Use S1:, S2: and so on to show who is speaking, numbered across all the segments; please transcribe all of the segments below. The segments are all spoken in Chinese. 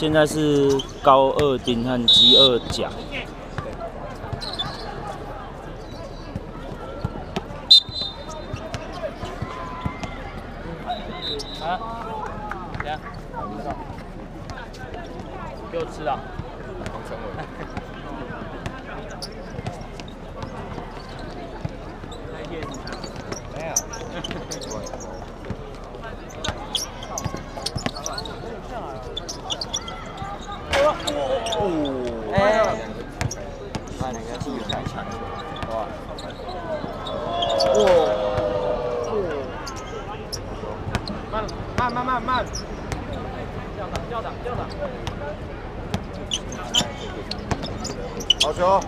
S1: 现在是高二丁和基二甲。
S2: 啊？怎样？给我吃啊！
S3: 黄成伟。没有。
S2: 哎，把那个体育太强了，哇！慢，吊打！
S3: 好球！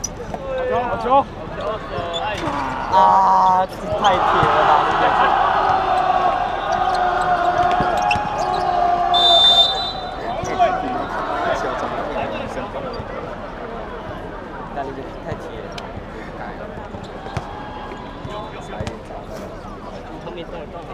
S2: 啊，太铁了吧！太铁了。后面再放。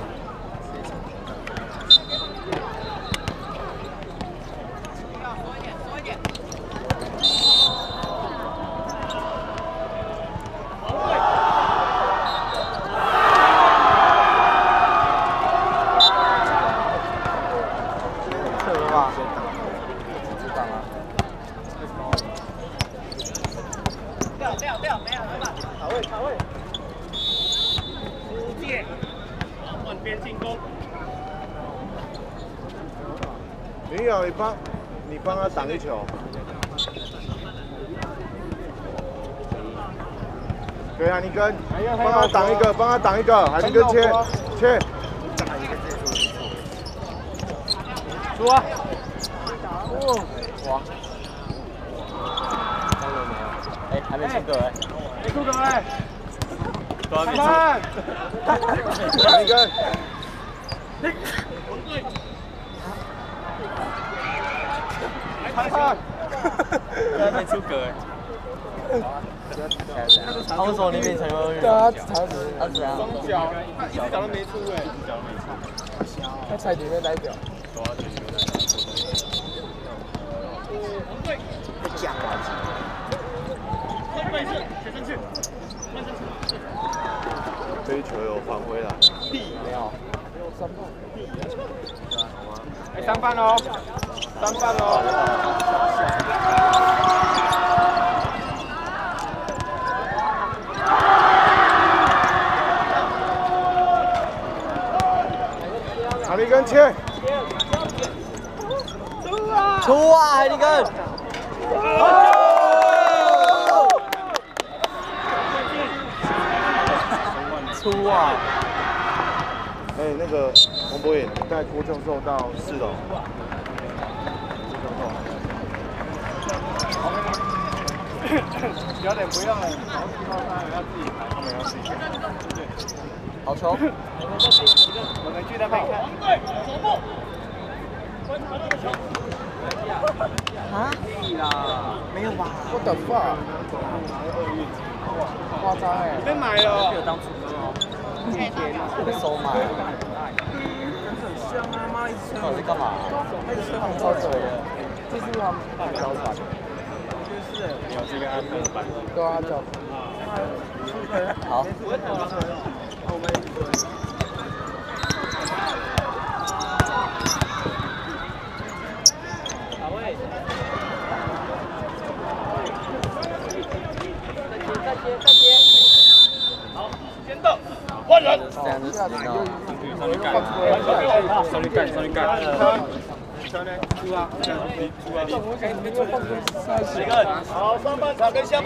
S2: 卡位，出界，换边进攻。
S3: 没有，你帮他挡一球。对啊，你跟帮他挡一个，海尼根切。
S2: 出啊！哇！哎，还没出格哎。没出格哎！都还没出。
S3: 海尼根。
S2: 看，还没出格哎。他为什么你变成了？对啊，他怎样？双脚，他一只脚都没出哎。他踩底面代表。太假了。
S3: 这一球有还回来。
S2: 没有。3犯。哎，3犯喽！3犯喽！
S3: 海尼根切。
S2: 出啊，海尼根！出啊！
S3: 哎，那个洪博远带郭教授到4楼。
S4: 有点不用了，然后4号他们要自己排，他们要自己排。对。
S2: 好球！
S4: 我们去那边看。左步。
S2: 啊？屁啦！没有吧？
S3: 我的fuck！
S4: 夸张哎！被买了。没有当主歌哦。
S2: 被收买了。
S4: 很香啊！妈一直吹。
S2: 到底在干嘛？
S4: 一直吹
S2: 超水的。
S4: 这是他们半标版。就是。有这个安排版。对啊，叫。
S2: 好。
S4: 我们。再接，好，先到，换人。
S2: 这样子死掉。
S4: 上去干。球呢？出啊！出啊！好，上半场跟下。